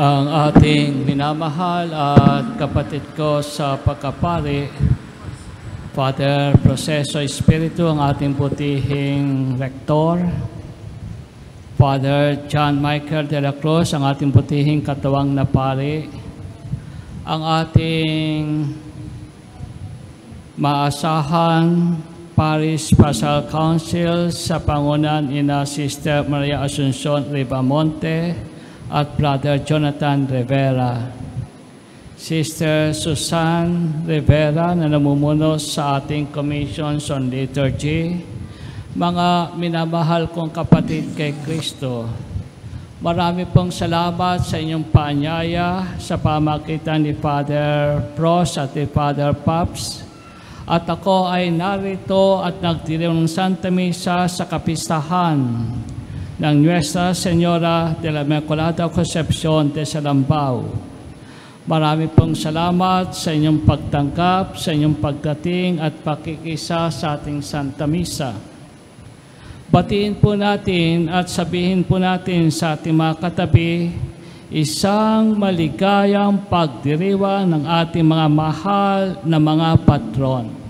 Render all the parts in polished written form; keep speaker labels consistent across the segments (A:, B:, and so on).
A: Ang ating minamahal at kapatid ko sa pagkapari, Father Proceso Espiritu, ang ating putihing rektor, Father John Michael de la Cruz, ang ating putihing katuwang na pari, ang ating maasahan Parish Pastoral Council sa pangunan ina Sister Maria Asuncion Ribamonte at Brother Jonathan Rivera. Sister Susan Rivera na namumuno sa ating Commissions on Liturgy. Mga minamahal kong kapatid kay Kristo, marami pong salamat sa inyong paanyaya sa pamagitan ni Father Pros at ni Father Pops. At ako ay narito at nagdiriwang ng Santa Misa sa kapistahan ng Nuestra, Señora de la Inmaculada Concepcion de Salambao. Marami pong salamat sa inyong pagtanggap, sa inyong pagdating at pakikisa sa ating Santa Misa. Batiin po natin at sabihin po natin sa ating mga katabi, isang maligayang pagdiriwang ng ating mga mahal na mga patron.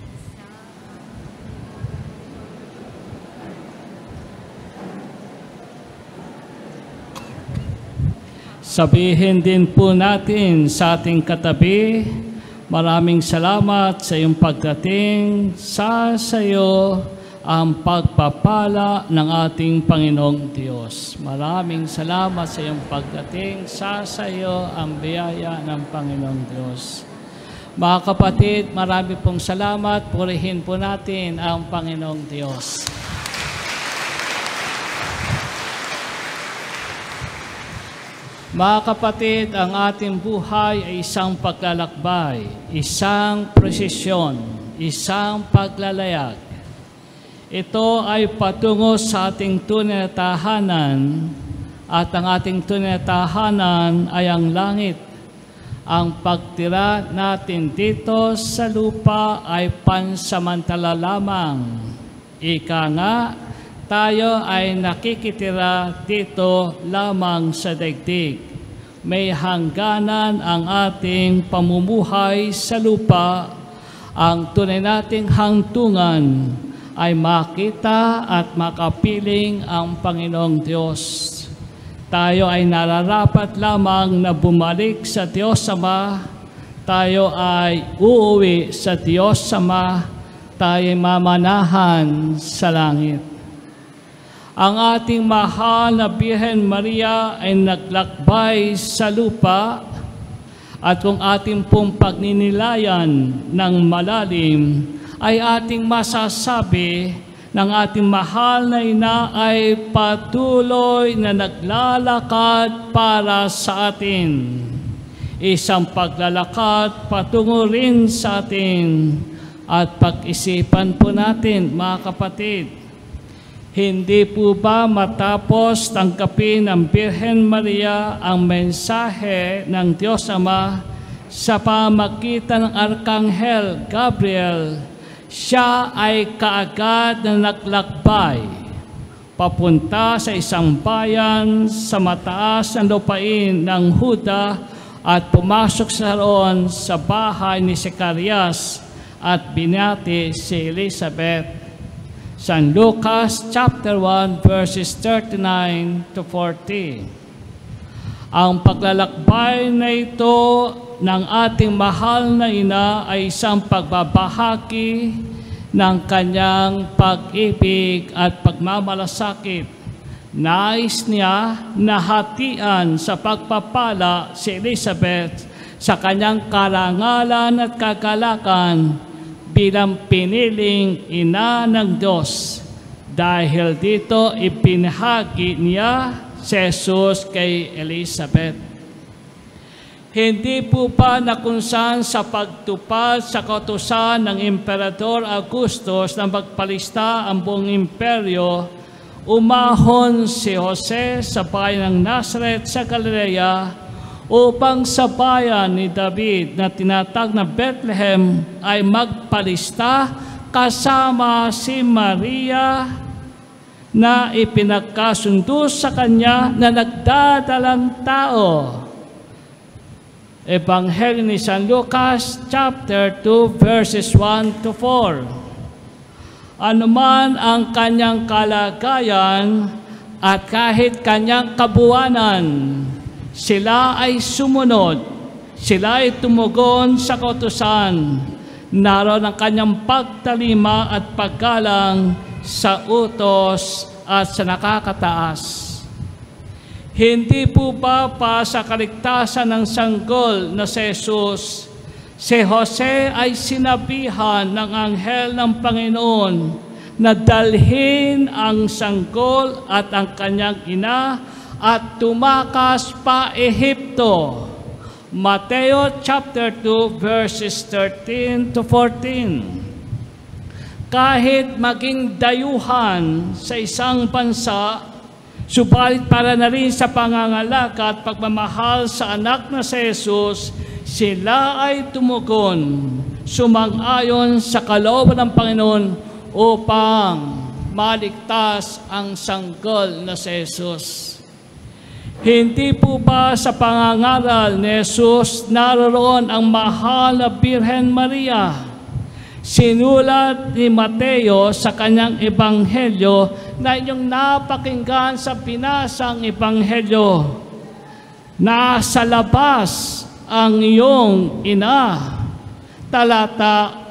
A: Sabihin din po natin sa ating katabi, maraming salamat sa iyong pagdating, sa sayo ang pagpapala ng ating Panginoong Diyos. Maraming salamat sa iyong pagdating, sa sayo ang biyaya ng Panginoong Diyos. Mga kapatid, marami pong salamat, purihin po natin ang Panginoong Diyos. Mga kapatid, ang ating buhay ay isang paglalakbay, isang prosesyon, isang paglalayag. Ito ay patungo sa ating tunay na tahanan at ang ating tunay na tahanan ay ang langit. Ang pagtira natin dito sa lupa ay pansamantala lamang. Ika nga, tayo ay nakikitira dito lamang sa daigdig. May hangganan ang ating pamumuhay sa lupa. Ang tunay nating hangtungan ay makita at makapiling ang Panginoong Diyos. Tayo ay nararapat lamang na bumalik sa Diyos Ama. Tayo ay uuwi sa Diyos Ama. Tayo ay mamanahan sa langit. Ang ating mahal na Birhen Maria ay naglakbay sa lupa at kung ating pong pagninilayan ng malalim ay ating masasabi ng ating mahal na ina ay patuloy na naglalakad para sa atin. Isang paglalakad patungo rin sa atin at pag-isipan po natin, mga kapatid. Hindi po ba matapos tangkapin ng Birhen Maria ang mensahe ng Diyos Ama sa pamagitan ng Arkanghel Gabriel, siya ay kaagad na naglakbay papunta sa isang bayan sa mataas na lupain ng Huda at pumasok sa roon sa bahay ni Zacarias at binati si Elizabeth. San Lucas chapter 1 verses 39 to 40. Ang paglalakbay na ito ng ating mahal na ina ay isang pagbabahagi ng kanyang pag-ibig at pagmamalasakit. Nais niya na hatian sa pagpapala si Elizabeth sa kanyang karangalan at kagalakan bilang piniling ina ng Diyos. Dahil dito ipinahagi niya si Jesus kay Elizabeth. Hindi po ba na kung saan sa pagtupad sa kautusan ng Emperador Augustus na magpalista ang buong imperyo, umahon si Jose sa bayan ng Nazareth sa Galilea upang sa bayan ni David na tinatag na Bethlehem ay magpalista kasama si Maria na ipinagkasundo sa kanya na nagdadalang tao. Ebanghelyo ni San Lucas, chapter 2, verses 1 to 4. Anuman ang kanyang kalagayan at kahit kanyang kabuwanan, sila ay sumunod, sila ay tumugon sa kautusan. Naroon ang kanyang pagtalima at paggalang sa utos at sa nakakataas. Hindi po ba pa sa kaligtasan ng sanggol na si Jesus, si Jose ay sinabihan ng anghel ng Panginoon na dalhin ang sanggol at ang kanyang ina at tumakas pa Ehipto. Mateo chapter 2 verses 13 to 14. Kahit maging dayuhan sa isang bansa, subalit para na rin sa pangangalaka at pagmamahal sa anak na si Jesus, sila ay tumugon, sumang-ayon sa kalooban ng Panginoon upang maligtas ang sanggol na si Jesus. Hindi po ba sa pangangaral ni Jesus naroon ang mahal na Birhen Maria? Sinulat ni Mateo sa kanyang ebanghelyo na inyong napakinggan sa binasang ebanghelyo. Nasa labas ang iyong ina. Talata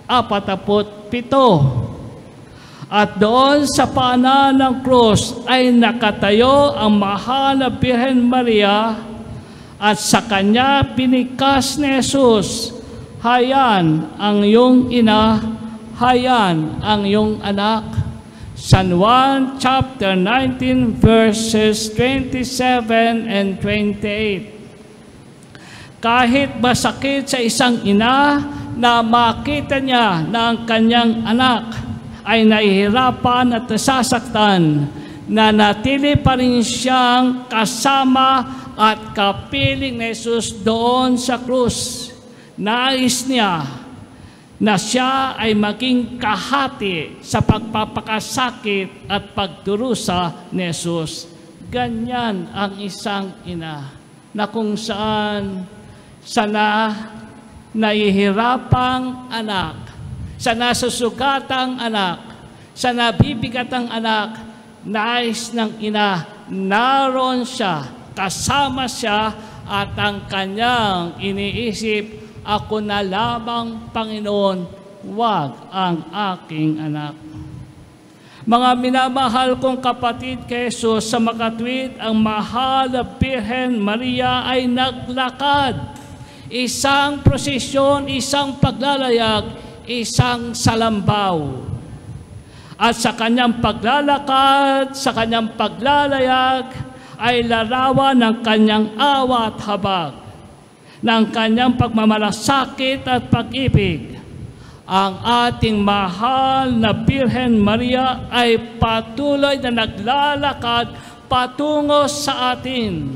A: 47. At doon sa paanan ng krus ay nakatayo ang mahal na Birhen Maria at sa kanya binikas ni Jesus, hayan ang iyong ina, hayan ang iyong anak. San Juan chapter 19 verses 27 and 28. Kahit masakit sa isang ina na makita niya na ang kanyang anak ay nahihirapan at nasasaktan, nanatili pa rin siyang kasama at kapiling ni Jesus doon sa krus. Nais niya na siya ay maging kahati sa pagpapakasakit at pagdurusa ni Jesus. Ganyan ang isang ina na kung saan sana nahihirapang anak, sa nasusugatang anak, sa nabibigatang anak, nais ng ina, naroon siya, kasama siya, at ang kanyang iniisip, ako na lamang Panginoon, wag ang aking anak. Mga minamahal kong kapatid kay Jesus, sa makatwid, ang mahal na Birhen Maria ay naglakad. Isang prosesyon, isang paglalayag, isang salambao. At sa kanyang paglalakad, sa kanyang paglalayag, ay larawan ng kanyang awa at habag, ng kanyang pagmamalasakit at pag-ibig. Ang ating mahal na Birhen Maria ay patuloy na naglalakad patungo sa atin.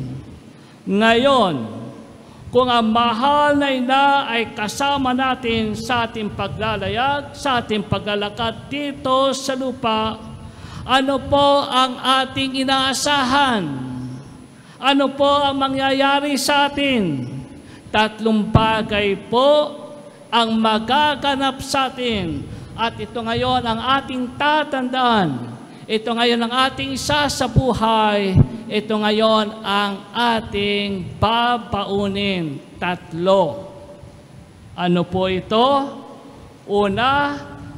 A: Ngayon, kung ang mahal na ina ay kasama natin sa ating paglalayag, sa ating paglalakad dito sa lupa, ano po ang ating inaasahan? Ano po ang mangyayari sa atin? 3 bagay po ang magaganap sa atin. At ito ngayon ang ating tatandaan. Ito ngayon ang ating isa sa buhay. Ito ngayon ang ating babaunin. 3. Ano po ito? Una,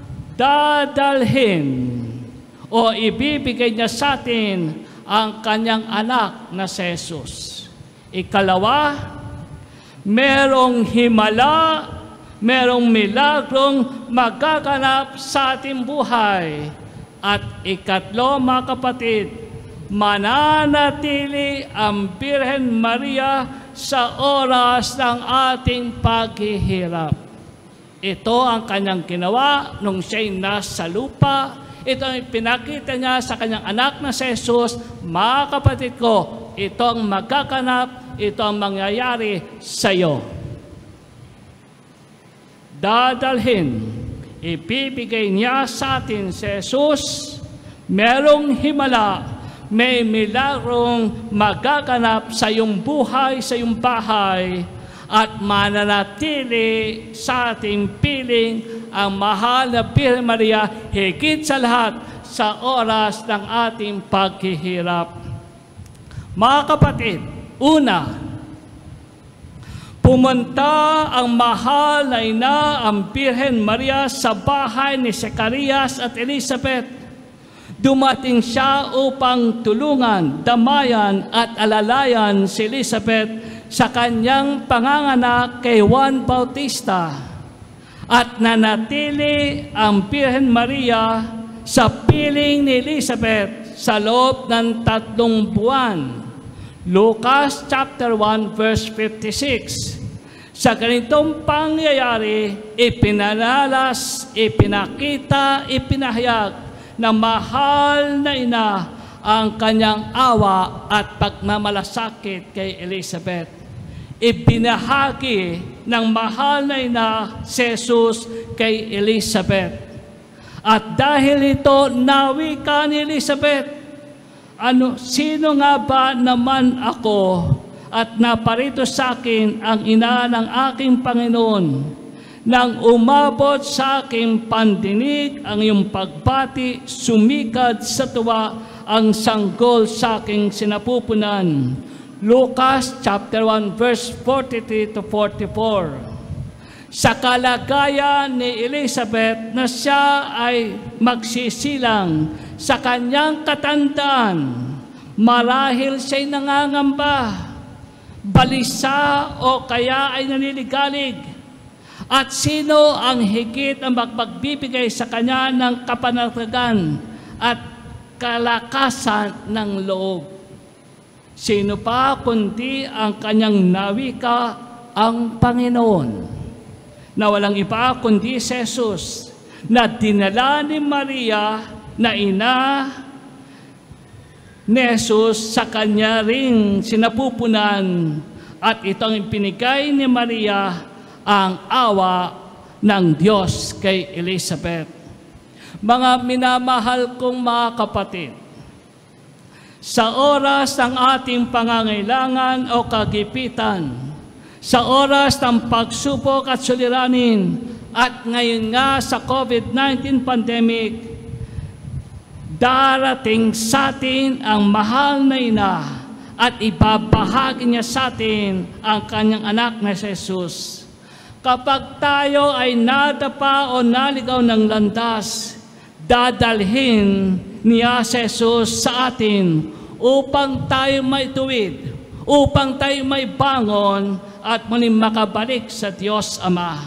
A: dadalhin o ibibigay niya sa atin ang kanyang anak na si Jesus. Ikalawa, merong himala, merong milagrong magaganap sa ating buhay. At ikatlo, mga kapatid, mananatili ang Birhen Maria sa oras ng ating paghihirap. Ito ang kanyang ginawa nung siya'y nasa lupa. Ito ang pinakita niya sa kanyang anak na si Jesus. Mga kapatid ko, ito ang magaganap, ito ang mangyayari sa iyo. Dadalhin, ibibigay niya sa atin si Jesus, merong himala, may milagrong magaganap sa iyong buhay, sa iyong bahay, at mananatili sa ating piling ang mahal na Birhen Maria higit sa lahat sa oras ng ating paghihirap. Mga kapatid, una, pumunta ang mahal na ina, ang Birhen Maria, sa bahay ni Zacarias at Elizabeth. Dumating siya upang tulungan, damayan at alalayan si Elizabeth sa kanyang panganganak kay Juan Bautista. At nanatili ang Birhen Maria sa piling ni Elizabeth sa loob ng 3 buwan. Lucas chapter 1 verse 56. Sa ganitong pangyayari, ipinalalas, ipinakita, ipinahayag na mahal na ina ang kanyang awa at pagmamalasakit kay Elizabeth. Ibinahagi ng mahal na ina si Jesus kay Elizabeth. At dahil ito, nawi ka ni Elizabeth, sino nga ba naman ako at naparito sa akin ang ina ng aking Panginoon? Nang umabot sa aking pandinig ang iyong pagbati, sumikad sa tuwa ang sanggol sa aking sinapupunan. Lucas chapter 1 verse 43 to 44. Sa kalagayan ni Elizabeth na siya ay magsisilang sa kanyang katandaan, marahil siya'y nangangamba, balisa o kaya ay naniligalig. At sino ang higit ang magbibigay sa kanya ng kapanatagan at kalakasan ng loob? Sino pa kundi ang kanyang nawika, ang Panginoon, na walang iba kundi si Jesus, na dinala ni Maria na ina ni Jesus sa kanya ring sinapupunan, at itong pinigay ni Maria ang awa ng Diyos kay Elizabeth. Mga minamahal kong mga kapatid, sa oras ng ating pangangailangan o kagipitan, sa oras ng pagsubok at suliranin, at ngayon nga sa COVID-19 pandemic, darating sa atin ang mahal na ina at ibabahagi niya sa atin ang kanyang anak na si Jesus. Kapag tayo ay nadapa o naligaw ng landas, dadalhin niya si Jesus sa atin upang tayo may tuwid, upang tayo may bangon at muling makabalik sa Diyos Ama.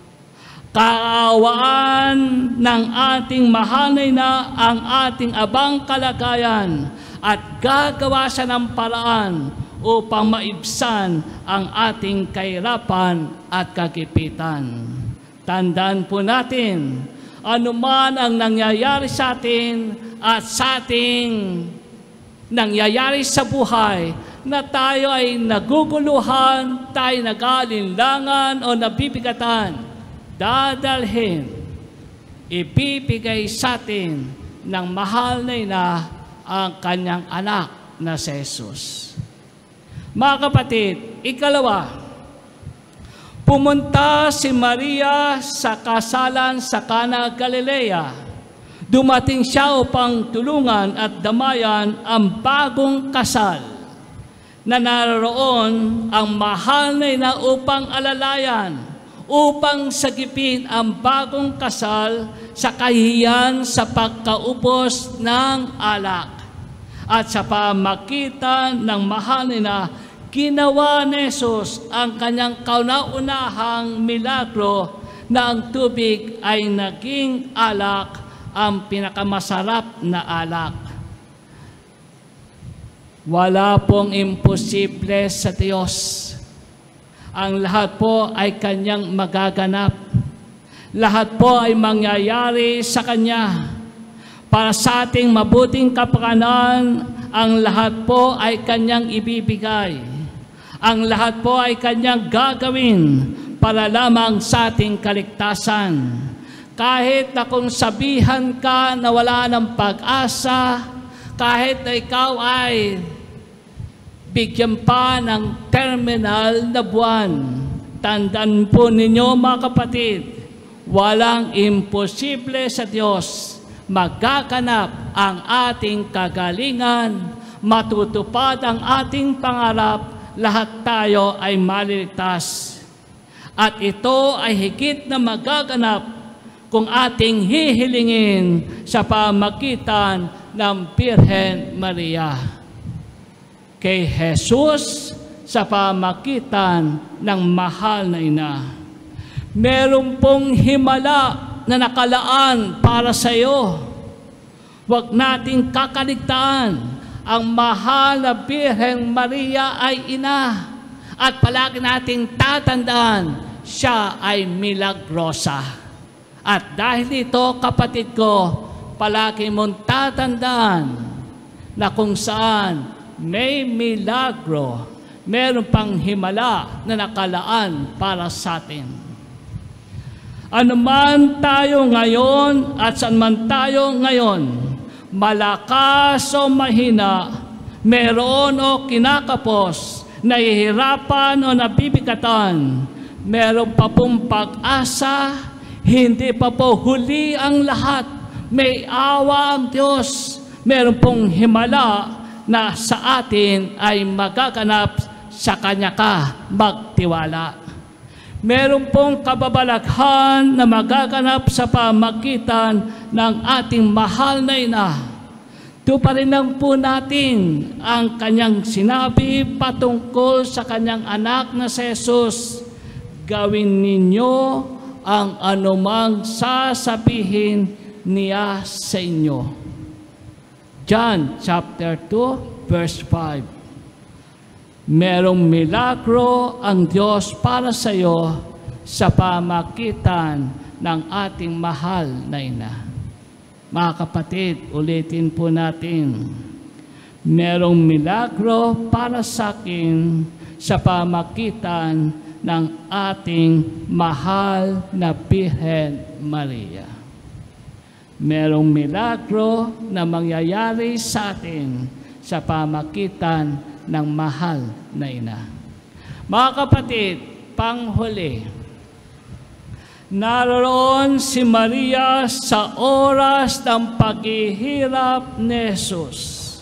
A: Kaawaan ng ating mahal na ina ang ating abang kalagayan at gagawa siya ng paraan upang maibsan ang ating kahirapan at kagipitan. Tandaan po natin, anuman ang nangyayari sa atin at sa ating nangyayari sa buhay, na tayo ay naguguluhan, tayo nag-aalinlangan o nabibigatan, dadalhin, ibibigay sa atin ng mahal na ina ang kanyang anak na si Jesus. Mga kapatid, ikalawa, pumunta si Maria sa kasalan sa Cana, Galilea. Dumating siya upang tulungan at damayan ang bagong kasal na naroon ang mahal na ina upang alalayan, upang sagipin ang bagong kasal sa kahihiyan sa pagkaubos ng alak. At sa pamagitan ng mahal na ginawa ni Jesus ang kanyang kauna-unahang milagro na ang tubig ay naging alak, ang pinakamasarap na alak. Wala pong imposible sa Diyos. Ang lahat po ay kanyang magaganap. Lahat po ay mangyayari sa Kanya. Para sa ating mabuting kapakanan, ang lahat po ay Kanyang ibibigay. Ang lahat po ay Kanyang gagawin para lamang sa ating kaligtasan. Kahit na kung sabihan ka na wala ng pag-asa, kahit na ikaw ay bigyan pa ng terminal na buwan, Tandaan po ninyo mga kapatid, walang imposible sa Diyos. Magaganap ang ating kagalingan, matutupad ang ating pangarap, lahat tayo ay maliligtas. At ito ay higit na magaganap kung ating hihilingin sa pamagitan ng Birhen Maria. Kay Jesus sa pamagitan ng mahal na ina. Meron pong himala na nakalaan para sa iyo. Huwag nating kakaligtaan, ang mahal na Birhen Maria ay ina. At palagi nating tatandaan, siya ay milagrosa. At dahil dito, kapatid ko, palagi mong tatandaan na kung saan may milagro, meron pang himala na nakalaan para sa atin. Ano man tayo ngayon at saan man tayo ngayon, malakas o mahina, meron o kinakapos, nahihirapan o nabibigatan, meron pa pong pag-asa, hindi pa po huli ang lahat. May awa ang Diyos, meron pong himala na sa atin ay magaganap sa Kanya ka magtiwala. Meron pong kababalaghan na magaganap sa pamagitan ng ating mahal na ina. Tuparin po natin ang Kanyang sinabi patungkol sa Kanyang anak na si Jesus. Gawin ninyo ang anumang sasabihin niya sa inyo. John chapter 2 verse 5. Merong milagro ang Diyos para sa iyo sa pamagitan ng ating mahal na ina. Mga kapatid, ulitin po natin. Merong milagro para sa akin sa pamagitan ng ating mahal na Birhen Maria. Merong milagro na mangyayari sa atin sa pamagitan ng mahal na ina. Mga kapatid, panghuli, naroon si Maria sa oras ng paghihirap ni Jesus.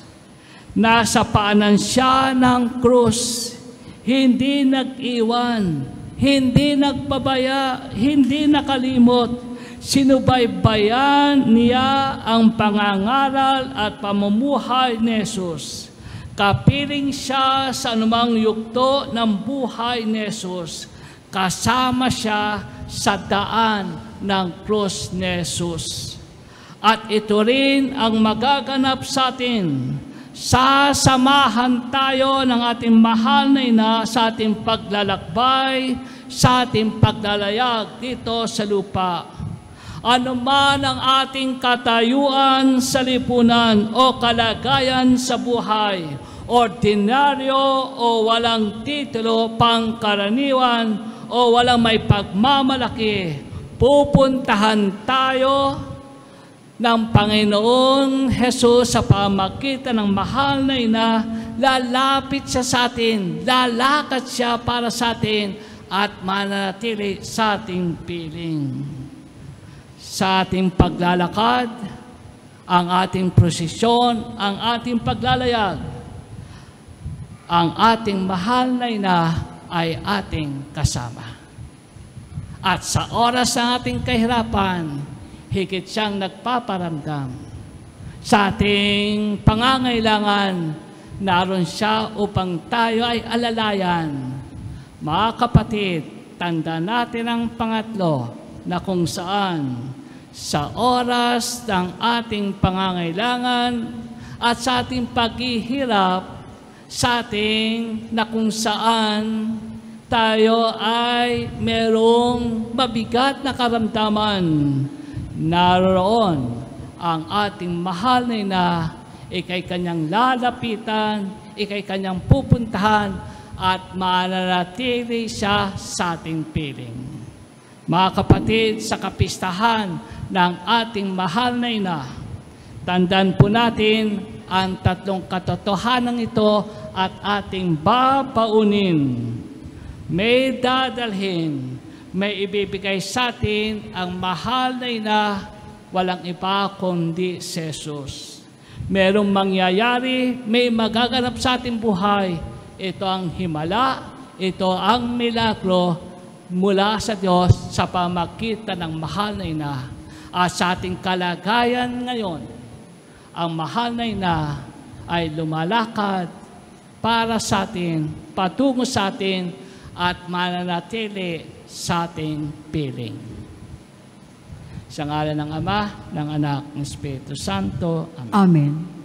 A: Nasa paanan siya ng krus, hindi nag-iwan, hindi nagpabaya, hindi nakalimot. Sinubaybayan niya ang pangangaral at pamumuhay ni Jesus. Kapiling siya sa anumang yugto ng buhay ni Jesus. Kasama siya sa daan ng krus ni Jesus. At ito rin ang magaganap sa atin. Sasamahan tayo ng ating mahal na ina sa ating paglalakbay, sa ating paglalayag dito sa lupa. Ano man ang ating katayuan sa lipunan o kalagayan sa buhay, ordinaryo o walang titulo, pangkaraniwan o walang may pagmamalaki, pupuntahan tayo ng Panginoong Jesus sa pamagitan ng mahal na ina. Lalapit siya sa atin, lalakad siya para sa atin at mananatili sa ating piling. Sa ating paglalakad, ang ating prosesyon, ang ating paglalayag, ang ating mahal na ina ay ating kasama. At sa oras ng ating kahirapan, higit siyang nagpaparamdam. Sa ating pangangailangan, naroon siya upang tayo ay alalayan. Mga kapatid, tanda natin ang pangatlo na kung saan sa oras ng ating pangangailangan at sa ating paghihirap, sa ating na kung saan tayo ay merong mabigat na karamdaman, naroon ang ating mahal na ina, ikay kanyang lalapitan, ikay kanyang pupuntahan, at mananatili siya sa ating piling. Mga kapatid, sa kapistahan ng ating mahal na ina, tandaan po natin ang tatlong katotohanan ito at ating babaunin. may dadalhin, may ibibigay sa atin ang mahal na ina, walang iba kundi si Jesus. Merong mangyayari, may magaganap sa ating buhay. Ito ang himala, ito ang milagro mula sa Diyos sa pamagitan ng mahal na ina. At sa ating kalagayan ngayon, ang mahal na ina ay lumalakad para sa atin, patungo sa atin, at mananatili sa ating piling. Sa ngalan ng Ama, ng Anak, ng Espiritu Santo. Amen.
B: Amen.